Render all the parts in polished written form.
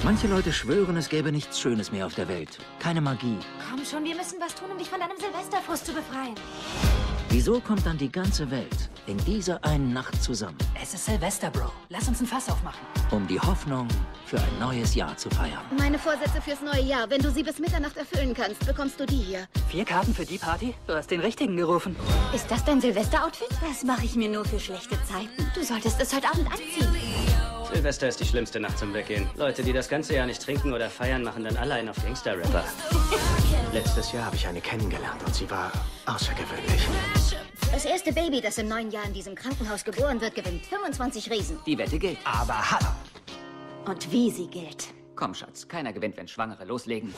Manche Leute schwören, es gäbe nichts Schönes mehr auf der Welt. Keine Magie. Komm schon, wir müssen was tun, um dich von deinem Silvesterfrust zu befreien. Wieso kommt dann die ganze Welt in dieser einen Nacht zusammen? Es ist Silvester, Bro. Lass uns ein Fass aufmachen. Um die Hoffnung für ein neues Jahr zu feiern. Meine Vorsätze fürs neue Jahr. Wenn du sie bis Mitternacht erfüllen kannst, bekommst du die hier. 4 Karten für die Party? Du hast den Richtigen gerufen. Ist das dein Silvester-Outfit? Das mache ich mir nur für schlechte Zeiten. Du solltest es heute Abend anziehen. Silvester ist die schlimmste Nacht zum Weggehen. Leute, die das ganze Jahr nicht trinken oder feiern, machen dann alle einen auf Gangster-Rapper. Letztes Jahr habe ich eine kennengelernt und sie war außergewöhnlich. Das erste Baby, das im neuen Jahr in diesem Krankenhaus geboren wird, gewinnt 25 Riesen. Die Wette gilt. Aber hallo! Und wie sie gilt. Komm, Schatz, keiner gewinnt, wenn Schwangere loslegen.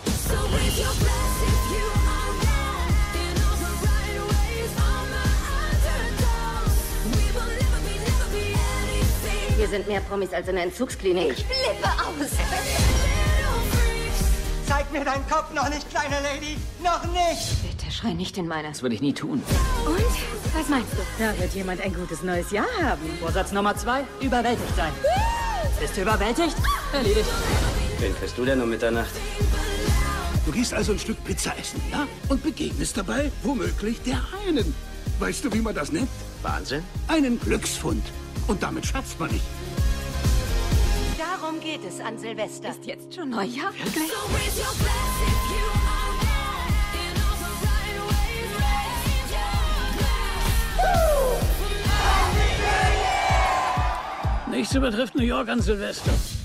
Hier sind mehr Promis als in der Entzugsklinik. Ich flippe aus. Zeig mir deinen Kopf noch nicht, kleine Lady! Noch nicht! Bitte schrei nicht in meine. Das würde ich nie tun. Und? Was meinst du? Da wird jemand ein gutes neues Jahr haben. Vorsatz Nummer 2, überwältigt sein. Bist du überwältigt? Erledigt. Wen kriegst du denn um Mitternacht? Du gehst also ein Stück Pizza essen, ja? Und begegnest dabei womöglich der einen. Weißt du, wie man das nennt? Wahnsinn? Einen Glücksfund. Und damit scherzt man nicht. Darum geht es an Silvester. Ist jetzt schon Neujahr? Wirklich? Nichts übertrifft New York an Silvester.